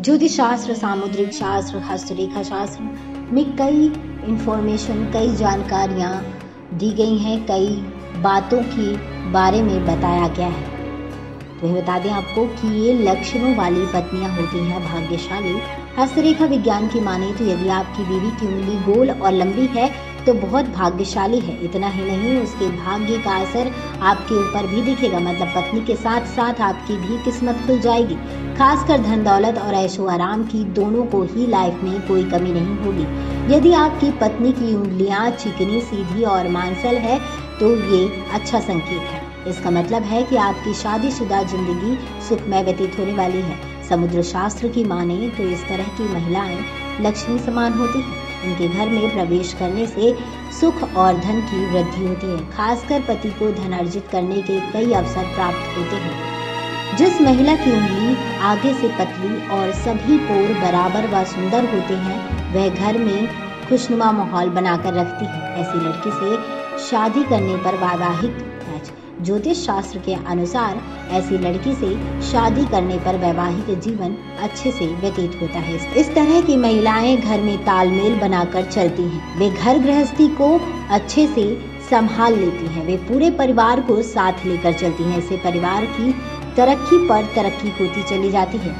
ज्योतिष शास्त्र, सामुद्रिक शास्त्र, हस्तरेखा शास्त्र में कई इंफॉर्मेशन, कई जानकारियाँ दी गई हैं, कई बातों के बारे में बताया गया है। तो ये बता दें आपको कि ये लक्षणों वाली पत्नियां होती हैं भाग्यशाली। हस्तरेखा विज्ञान की माने तो यदि आपकी बीवी की उंगली गोल और लंबी है तो बहुत भाग्यशाली है। इतना ही नहीं, उसके भाग्य का असर आपके ऊपर भी दिखेगा, मतलब पत्नी के साथ साथ आपकी भी किस्मत खुल जाएगी। खासकर धन दौलत और ऐशो आराम की दोनों को ही लाइफ में कोई कमी नहीं होगी। यदि आपकी पत्नी की उंगलियां चिकनी, सीधी और मांसल है तो ये अच्छा संकेत है। इसका मतलब है कि आपकी शादीशुदा जिंदगी सुखमय व्यतीत होने वाली है। समुद्र शास्त्र की माने तो इस तरह की महिलाएं लक्ष्मी समान होती हैं। उनके घर में प्रवेश करने से सुख और धन की वृद्धि होती है। खासकर पति को धन अर्जित करने के कई अवसर प्राप्त होते हैं। जिस महिला की उंगली आगे से पतली और सभी पोर बराबर व सुंदर होते हैं, वह घर में खुशनुमा माहौल बनाकर रखती है। ऐसी लड़की से शादी करने पर वैवाहिक ज्योतिष शास्त्र के अनुसार ऐसी लड़की से शादी करने पर वैवाहिक जीवन अच्छे से व्यतीत होता है। इस तरह की महिलाएं घर में तालमेल बनाकर चलती हैं। वे घर गृहस्थी को अच्छे से संभाल लेती हैं। वे पूरे परिवार को साथ लेकर चलती हैं। इससे परिवार की तरक्की पर तरक्की होती चली जाती है।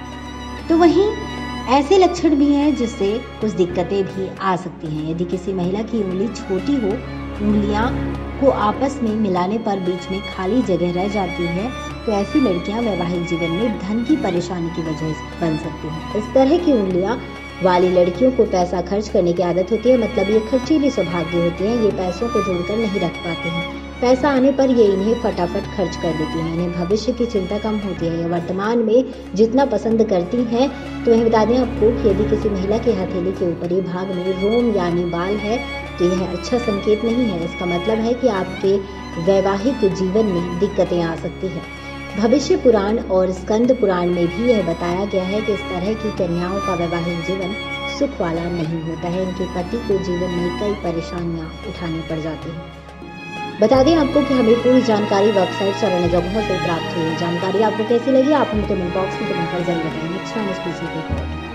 तो वहीं ऐसे लक्षण भी हैं जिससे कुछ दिक्कतें भी आ सकती हैं। यदि किसी महिला की उंगली छोटी हो, उंगलियां को आपस में मिलाने पर बीच में खाली जगह रह जाती है, तो ऐसी लड़कियां वैवाहिक जीवन में धन की परेशानी की वजह बन सकती हैं। इस तरह की उंगलियां वाली लड़कियों को पैसा खर्च करने की आदत होती है, मतलब ये खर्चीली स्वभाव की होती हैं। ये पैसों को जोड़कर नहीं रख पाते हैं। पैसा आने पर ये इन्हें फटाफट खर्च कर देती हैं। इन्हें भविष्य की चिंता कम होती है। ये वर्तमान में जितना पसंद करती हैं, तो यह बता दें आपको कि यदि किसी महिला के हथेली के ऊपरी भाग में रोम यानी बाल है तो यह अच्छा संकेत नहीं है। इसका मतलब है कि आपके वैवाहिक जीवन में दिक्कतें आ सकती है। भविष्य पुराण और स्कंद पुराण में भी यह बताया गया है कि इस तरह की कन्याओं का वैवाहिक जीवन सुख वाला नहीं होता है। इनके पति को जीवन में कई परेशानियां उठानी पड़ जाती हैं। बता दें आपको कि हमें पूरी जानकारी वेबसाइट और अन्य जगहों से प्राप्त हुई है। जानकारी आपको कैसी लगी आप हमें कमेंट बॉक्स में कमेंट कर जरूर बताएं। Next time special report.